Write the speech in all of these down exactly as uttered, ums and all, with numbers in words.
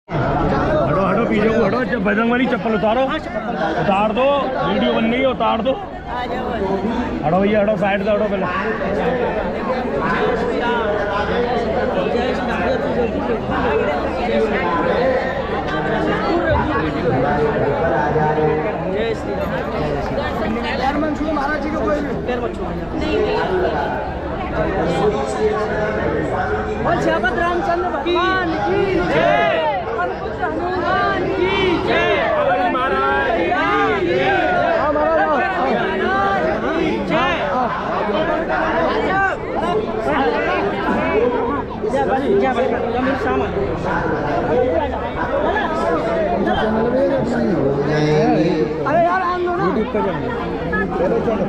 हटो हटो पीछे को हटो, जब बजरंग वाली चप्पल उतारो, उतार दो, वीडियो बन रही है, उतार दो। हटो भैया हटो, साइड से हटो पहले। महाराज जी को कोई पैर मत छुओ। जगत रामचंद्र भगवान की जय, हनुमान की जय, महाराज की जय, महाराज की जय। अरे यार आन दो ना, चलो चलो।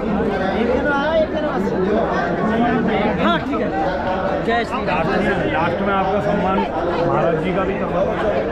हाँ ठीक है। जय श्री राम। लास्ट में आपका सम्मान महाराज जी का भी करवा।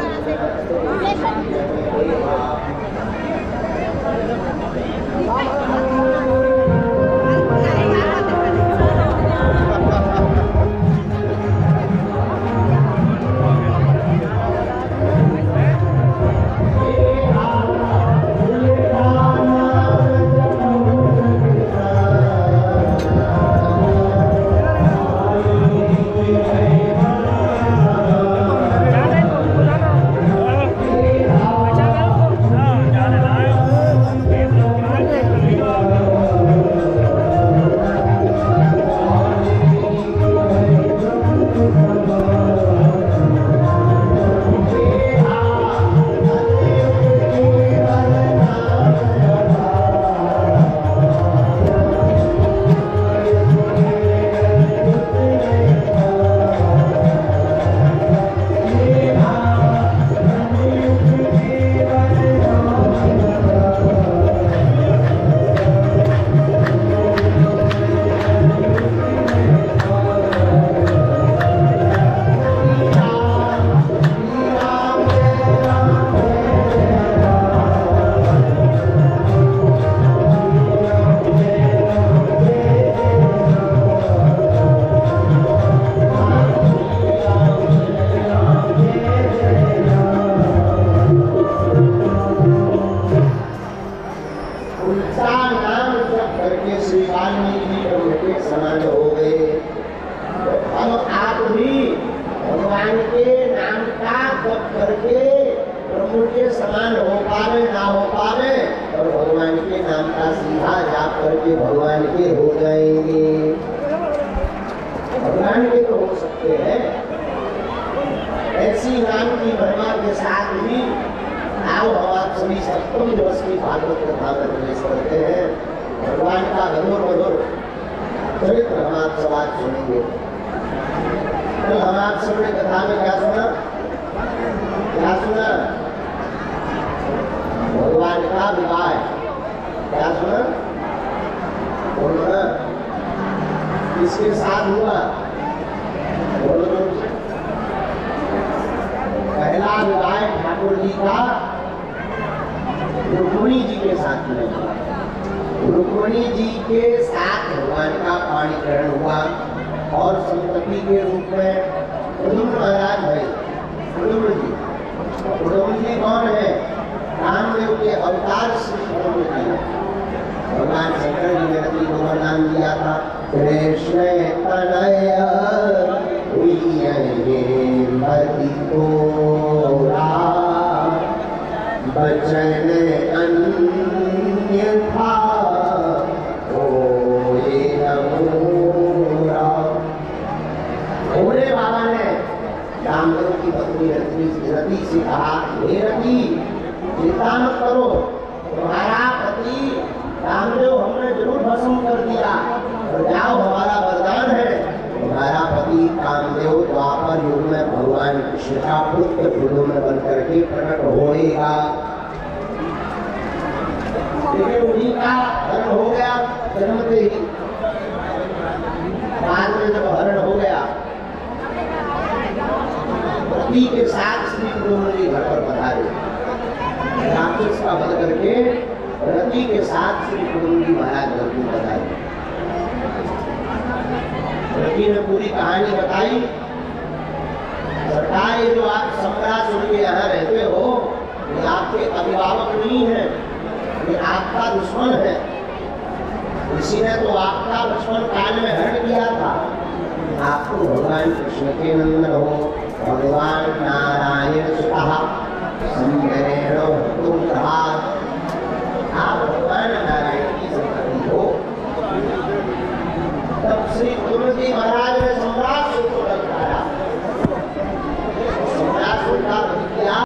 के साथ श्री गुरु जी घर पर पधारे, राक्षस का वध करके रति के साथ श्री गुरु जी महाराज घर को पधारे। रति ने पूरी कहानी बताई। सरकार ये जो आप सम्रासुर के यहाँ रहते हो, ये आपके अभिभावक नहीं है, ये आपका दुश्मन है। इसी ने तो आपका बचपन काल में हरण किया था। आपको भगवान कृष्ण के नंदन हो, भगवान नारायण सुतः संजय